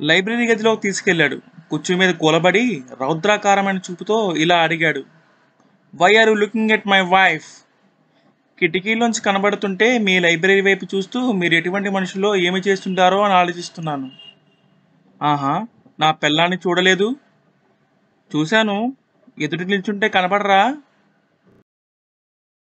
Library గదిలోకి తీసుకెళ్ళాడు. కుర్చీ మీద కూలబడి రౌద్రాకారమైన చూపుతో ఇలా అడిగాడు. Why are you looking at my wife? కిటికీలోంచి కనబడుతుంటే మీ లైబ్రరీ వైపు చూస్తూ మీరు ఎటువంటి మనుషులో ఏమి చేస్తుంటారో అని ఆలోచిస్తున్నాను. ఆహా, నా పెళ్ళాన్ని చూడలేదు? చూశాను. ఎదుటి నిల్చుంటే కనపడరా?